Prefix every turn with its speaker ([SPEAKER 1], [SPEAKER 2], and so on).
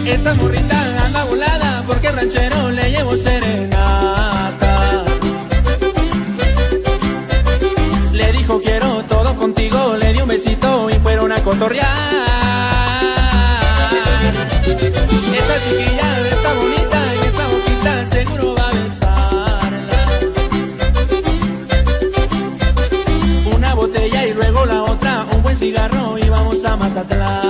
[SPEAKER 1] Esta morrita anda volada porque el ranchero le llevó serenata. Le dijo quiero todo contigo, le dio un besito y fueron a cotorrear. Esta chiquilla está bonita y esta boquita seguro va a besarla. Una botella y luego la otra, un buen cigarro y vamos a Mazatlán.